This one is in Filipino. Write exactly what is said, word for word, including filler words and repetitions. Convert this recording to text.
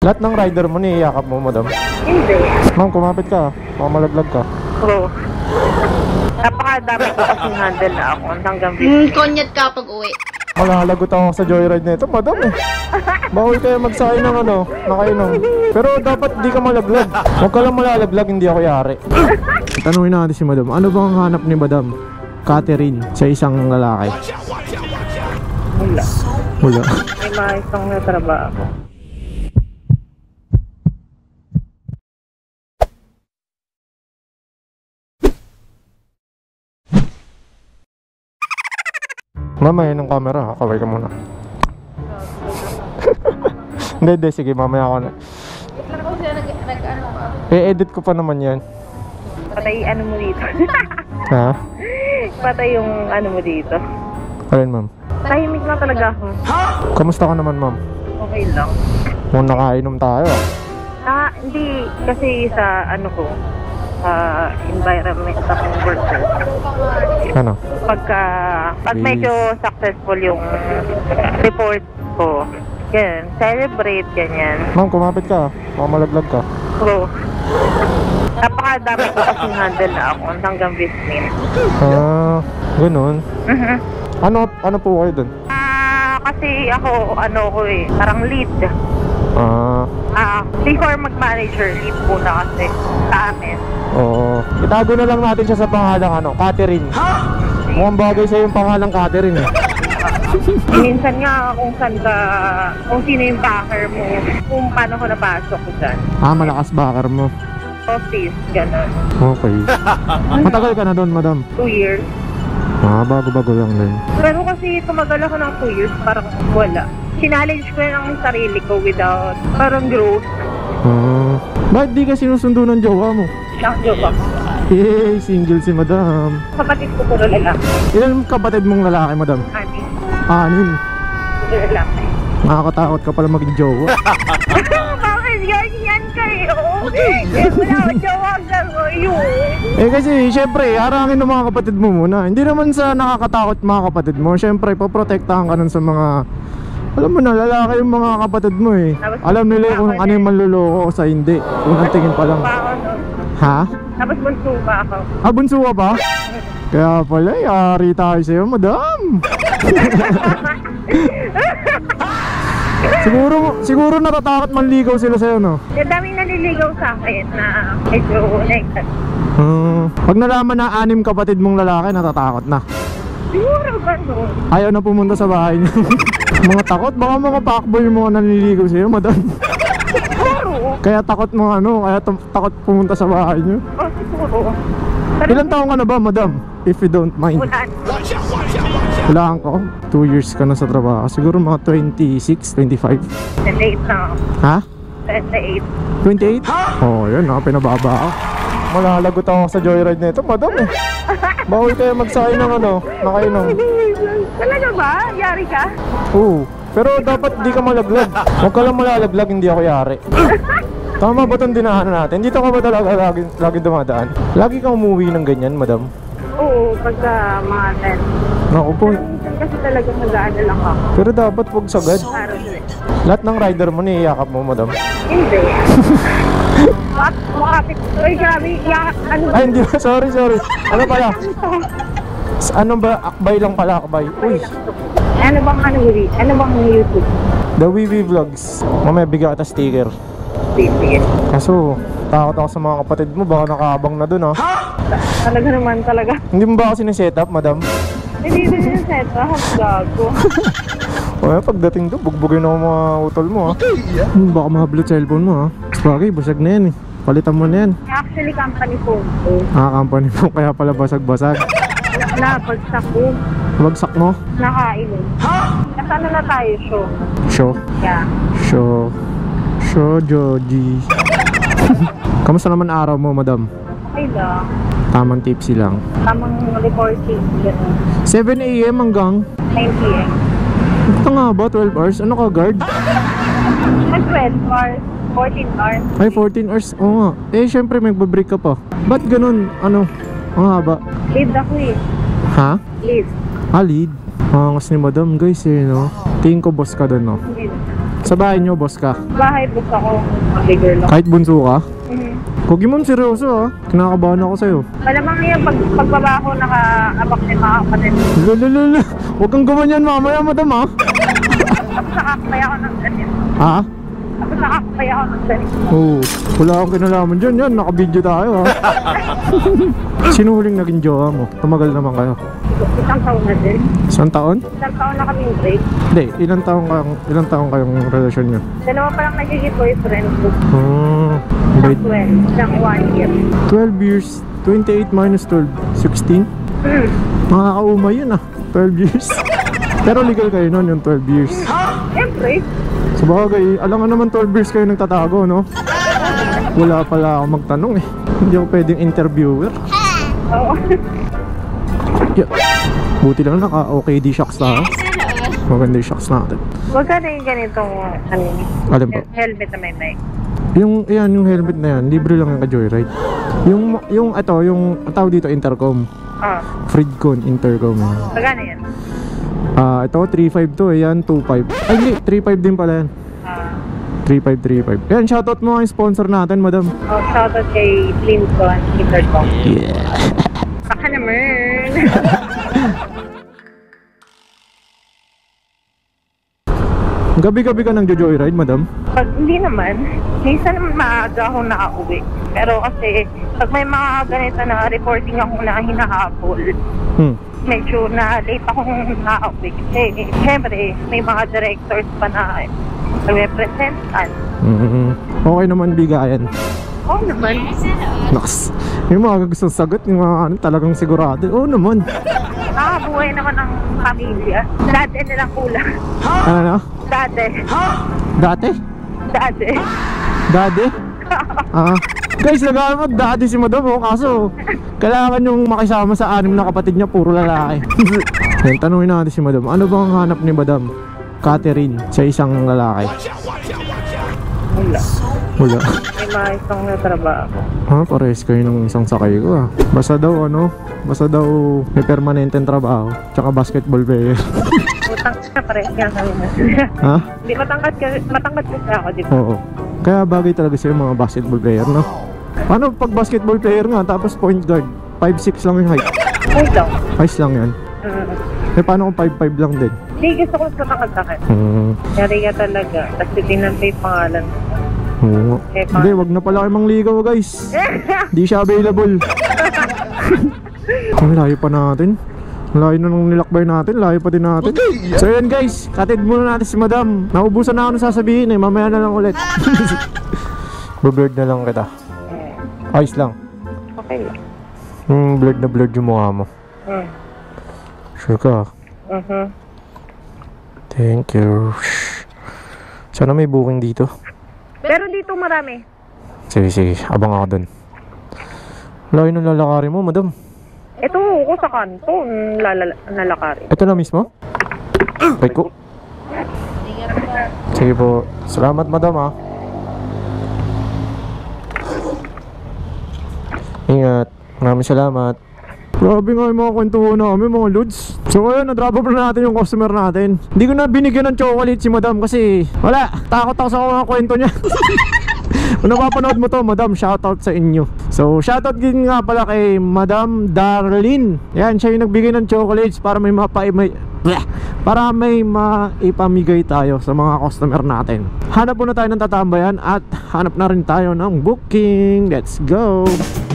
Lahat ng rider mo niyayakap mo, madam? Hindi. Ma'am, kumapit ka. Baka malaglag ka. Oo. Napakadami ko kasing handle na ako hanggang Hmm, fifteen. konyat ka pag uwi. Malalagot ako sa joyride na ito, madam eh. Bawal kayo magsakay ng ano, nakainom. Pero dapat di ka malaglag. Huwag ka lang malalaglag, hindi ako yari. Tanungin natin si madam, ano bang hanap ni madam Catherine sa isang lalaki? Wala. Wala. May mga isang natrabaho. Mamaya ng camera, kaway ka muna. Hindi, hindi, sige, mamaya ako na. E-edit ko pa naman yan. Patay ano mo dito. Ha? Patay yung ano mo dito. Ayun, ma'am. Tahimik na talaga ako. Kamusta ka naman, ma'am? Okay lang. Kung nakainom tayo ah. Ah, hindi. Kasi sa ano ko, sa environment akong worker. Ano? Pagka, pag medyo successful yung report ko, ganyan, celebrate, ganyan. Ma'am, kumapit ka. Baka malaglag ka. So, napakadami ko kasing handle na ako hanggang fifteen. Ah, ganun. Mhm. Ano, ano po kayo dun? Ah, kasi ako, ano ko eh, parang lead. Ah, Ah, before mag-manager, lead muna kasi sa amin. oo. Itago na lang natin siya sa pangalang ano, Catherine. Mukhang bagay sa'yo yung pangalang Catherine eh. Minsan nga kung saan ka, kung sino yung backer mo, kung paano ko napasok ko dyan. Ah, malakas backer mo. Office, gano'n. Okay. Matagal ka na doon, madam? Two years. Ah, bago-bago lang din. Pero kasi tumagal ako ng two years, parang wala. Challenge ko lang ang sarili ko without parang growth. Ah, bakit di ka sinusundo ng jowa mo? Lang joke ako. Yay, single si madam. Kapatid ko puro lalaki. Ilan kapatid mong lalaki, madam? Ani, Anim. puro lalaki. Nakakatakot ka pala maging jowa. Bakit ganyan kayo? Eh, wala akong jowa hanggang ngayon. Eh kasi, syempre, harangin ng mga kapatid mo muna. Hindi naman sa nakakatakot mga kapatid mo. Syempre, poprotektahan ka nun sa mga... Alam mo na, lalaki yung mga kapatid mo eh. Alam nila kung ano yung manluloko o sa hindi. Unang tingin pa lang. Pa ako, no? Ha? Tapos bunso pa ako. Ah, bunso ka ba? Kaya pala, yari tayo sa'yo, madam. siguro, siguro natatakot manligaw sila sa'yo, no? Yung daming naliligaw sa akin na medyo like, Hmm, pag nalaman na anim kapatid mong lalaki, natatakot na. siguro ba no? Ayaw na pumunta sa bahay niyo. Mga takot, baka mga pakboy yung mga nanliligaw sa'yo, madam. Siguro. Kaya takot mo ano, kaya takot pumunta sa bahay niyo. Oh, siguro. Pero Ilan taong ka na ba, madam? If you don't mind. wala. Hulaan ko, two years ka na sa trabaho. Siguro mga twenty-six, twenty-five. twenty-eight na ako. Ha? twenty-eight. twenty-eight? Oo, oh, yun ha, pinababa ako. Malalagot ako sa joyride na ito, madam eh. Bawal kayo magsakay ng ano, nakainom. Talaga ba? Yari ka? Oo, pero dapat di ka malaglag. Huwag ka lang malalaglag, hindi ako yari. Tama ba itong dinaanan natin? Dito ka ba talaga lagi, lagi dumadaan? Lagi kang umuwi ng ganyan, madam? Oo, pagka mga ten. Naku po. Minsan kasi talaga mag-aano lang ako. Pero dapat huwag sagad. Parang Lahat ng rider mo niyayakap mo, madam. hindi. What? Makapit. Uy, grabe. Ya, ano ba? Ay, hindi ba? Sorry, sorry. Ano pala? S- Ano ba? Akbay lang pala, akbay. Uy, Ano bang ano ba? Ano bang YouTube? The Wiwi Vlogs. Mamaya bigyan kita sticker. Sige. Kaso, takot ako sa mga kapatid mo. Baka nakaabang na dun, ha? Talaga naman talaga. Hindi mo ba kasi ni-set up, madam? Hindi din yung set. Ah, gago. O, pagdating doon, bugbugin ako mga utol mo, ha? Hmm, baka mahablot cellphone mo, ha? Bagay, basag na yan, eh. Palitan mo na yan. Actually, company phone ko. Ah, company mo, kaya pala basag-basag. Napagsak ko. Bagsak mo? Nakainom. Nasa ano na tayo, show? Show. Yeah. Show. Show, Joji. Kamusta naman araw mo, madam? Okay lang. Tamang tipsy lang. Tamang reporting. Ganun. seven A M hanggang? nine P M Ito nga ba, twelve hours? Ano ka, guard? At twelve hours. fourteen hours. Ay, fourteen hours. Oo nga. Eh, syempre, magbabreak ka pa. Ba't ganun? Ano? Ang haba. Lead ako eh. Ha? Lead. Ah, lead. Angas ni madam, guys, eh, no? Tingin ko boss ka doon, no? Lead. Sa bahay nyo, boss ka? Bahay book ako. Bigger lang. Kahit bunso ka? Mhm. Huwag mo seryoso ha. Kinakabahan ako sa'yo. Malamang yan, pag, pagbaba ko, naka-abak na yung mga kapatid. Lulululu. Huwag kang gumanyan mamaya, madam ha. Tapos nakakapay ako ng ganyan. Ha? Tapos nakakapay ako ng ganyan. Oo. Wala akong kinalaman dyan. Yan, nakabidyo tayo ha. Sino huling naging jowa mo? Tumagal naman kayo. Isang taon na din. Isang taon? Isang taon na kaming break. Hindi, ilang taon kayong, ilang taon kayong relasyon nyo? Dalawa pa lang nagiging boyfriend ko. Hmm. Ng Wait, twelve. Ng one year. twelve years. twenty-eight minus twelve. sixteen? Hmm. Makakaumay yun ah. twelve years. Pero legal kayo nun yung twelve years. Siyempre. Sa bagay, alam nga naman twelve years kayo nagtatago, no? Wala pala ako magtanong eh. Hindi ako pwedeng interviewer. Oo. Yeah. Buti lang naka-O K D shocks na. Maganda yung shocks natin. Huwag ka na yung ganitong ano, Alam po. helmet na may mic. Yung, yan, yung helmet na yan, libre lang yung ka-joyride. Yung, yung, ito, yung, tawag dito, intercom. Ah. Fridcon, intercom. Magkano yan? Ah, ito, three five to, eh, yan, two five. Ay, hindi, three five din pala yan. Ah. three five, three five. Yan, shoutout mo ang sponsor natin, madam. Oh, shoutout kay Slimcon, Intercom. Yeah. Baka naman. Gabi-gabi ka nang joyride, madam? Pag hindi naman, minsan naman maaga akong nakauwi. Pero kasi, pag may mga ganito na reporting ako na hinahabol, Hmm. medyo na late akong nakauwi. Kasi, syempre, may mga directors pa na representan. Mm-hmm. Okay naman bigayan. Oo naman. Naks. Yung mga gustong sagot, yung mga ano, talagang sigurado. Oo naman. Nakabuhay naman ng pamilya. Dati nilang kulang. Ano na? Dati. Dati? Dati. Daddy? Ah. Guys, nag-aaral daddy si madam oh, kaso kailangan yung makisama sa anim na kapatid niya, puro lalaki. Yan, tanungin natin si madam, ano bang hanap ni madam Catherine sa isang lalaki? Wala. Wala. May mga isang natrabaho. Ha, pares kayo ng isang sakay ko ah. Basta daw ano, basta daw may permanenteng trabaho, tsaka basketball player. Matangkat ka pares nga kami na. Ha? Hindi, matangkat ka, matangkat kasi ako, di ba? Oo. Kaya bagay talaga sa'yo mga basketball player, no? Paano pag basketball player nga, tapos point guard, five six lang yung height? Wait lang. Size lang yan. Mm. Eh paano kung five five lang din? Hindi, gusto ko matangkat sa akin. Hmm. Yari ka talaga. Tapos titignan pa yung pangalan. Oo. Eh, pa- Hindi, wag na pala kayo mangligaw guys. Di siya available. Ang layo pa natin. Ang layo na nung nilakbay natin, layo pa din natin. So yun guys, katid muna natin si madam. Naubusan na ako ng sasabihin eh, mamaya na lang ulit. Blurred na lang kita. Ayos lang. Okay lang. Hmm, blurred na blurred yung mukha mo. Mm. Sure ka? Uh-huh. Thank you. Sana may booking dito. Pero dito marami. Sige, sige. Abang ako dun. Layo ng lalakarin mo, madam. Ito ako sa kanto, nalala- nalakari. Ito na mismo? Wait ko. Sige po. Salamat, madam ah. Ingat. Maraming salamat. Grabe nga yung mga kwentuhan namin, mga lods. So ayun, na-drop off na natin yung customer natin. Hindi ko na binigyan ng chocolate si madam kasi wala, takot ako sa mga kwento niya. Kung napapanood mo to, madam, shoutout sa inyo. So shoutout din nga pala kay Madam Darlene. Yan, siya yung nagbigay ng chocolates para may mapai may, bleh, para may maipamigay tayo sa mga customer natin. Hanap muna tayo ng tatambayan at hanap na rin tayo ng booking. Let's go!